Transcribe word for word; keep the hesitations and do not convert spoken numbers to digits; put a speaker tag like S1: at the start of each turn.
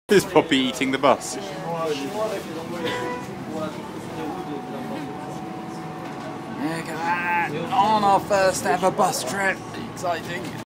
S1: Is Poppy eating the bus?
S2: Look at that! On our first ever bus trip! Exciting!